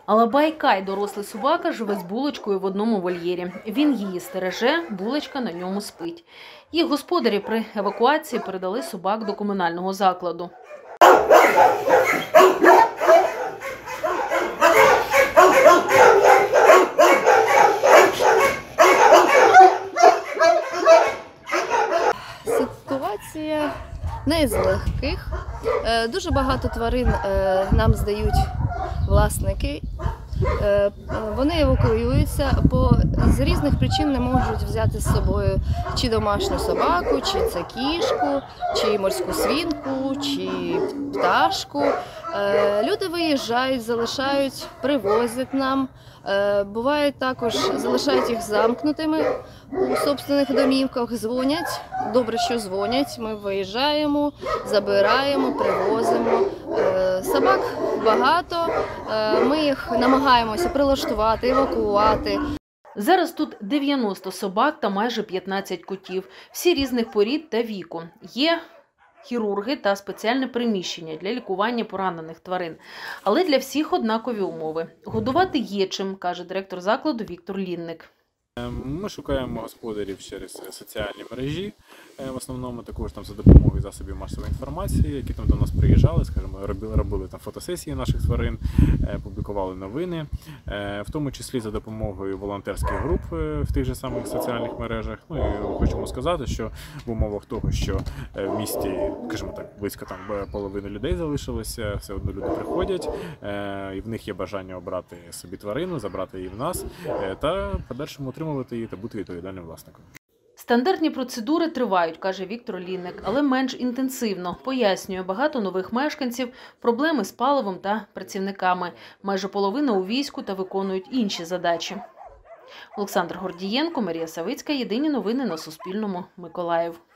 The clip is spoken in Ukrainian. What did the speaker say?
Алабай-Кай, дорослий собака, живе з Булочкою в одному вольєрі. Він її стереже, Булочка на ньому спить. Їх господарі при евакуації передали собак до комунального закладу. Ситуація не з легких. Дуже багато тварин нам здають власники. Вони евакуюються, бо з різних причин не можуть взяти з собою чи домашню собаку, чи це кішку, чи морську свинку, чи пташку. Люди виїжджають, залишають, привозять нам. Буває також, залишають їх замкнутими у собственних домівках, дзвонять. Добре, що дзвонять, ми виїжджаємо, забираємо, привозимо. Собак багато, ми їх намагаємося прилаштувати, евакуувати. Зараз тут 90 собак та майже 15 котів. Всі різних порід та віку. Є хірурги та спеціальне приміщення для лікування поранених тварин. Але для всіх однакові умови. Годувати є чим, каже директор закладу Віктор Лінник. Ми шукаємо господарів через соціальні мережі, в основному також там за допомогою засобів масової інформації, які там до нас приїжджали, скажімо, робили там фотосесії наших тварин, публікували новини, в тому числі за допомогою волонтерських груп в тих же самих соціальних мережах. Ну і хочемо сказати, що в умовах того, що в місті, скажімо так, близько там половини людей залишилося, все одно люди приходять, і в них є бажання обрати собі тварину, забрати її в нас та в подальшому отримувати її та бути відповідальним власником. Стандартні процедури тривають, каже Віктор Лінник, але менш інтенсивно. Пояснює, багато нових мешканців, проблеми з паливом та працівниками. Майже половина у війську та виконують інші задачі. Олександр Гордієнко, Марія Савицька. Єдині новини на Суспільному. Миколаїв.